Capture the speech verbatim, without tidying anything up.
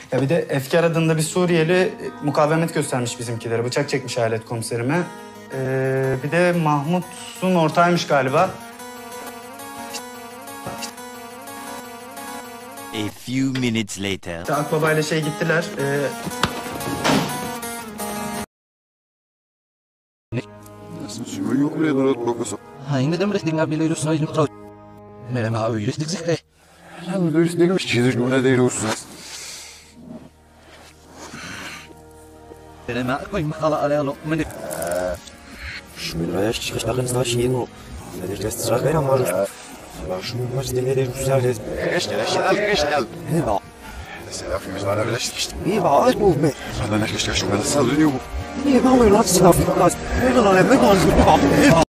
Ya bir de Efkar adında bir Suriyeli mukavemet göstermiş bizimkilere. Bıçak çekmiş alet komiserime. Ee, bir de Mahmut'un ortağıymış galiba. A few minutes later. İşte Akbaba ile şey gittiler. Ee... Ainda lembras de abrir os olhos no troço. Mas não, eu disse que você Lan böyle ne geçeceğiz ne değiyorsunuz? quer. ما أقوي ما خلا على لو من Şu milaya çıkış takınız daha şeyin o. Nedir de sıra gayra maruz. Allah şu maç deneleri güzel de. Geçti, geçti, geçti. Ne bak? Selam biz bana birleştik işte. İyi bak az bu be. Sana ne geçti şu kadar sallıyor bu. İyi bak oyun nasıl sınav? Ne lan ne lan?